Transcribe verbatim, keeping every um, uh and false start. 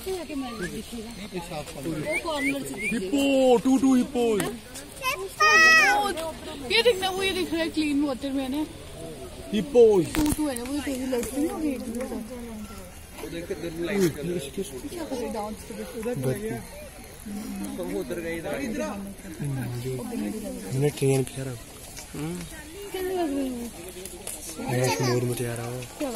Hippo, to to hippo. ये देखना, वो ये दिख रहा है क्लीन वाटर में ना। हिप्पो टू टू है ना, वो तेरी लड़की नहीं होगी। मैंने ट्रेन पे आ रहा हूँ। कैसे लग रही है? कश्मीर में आ रहा हूँ।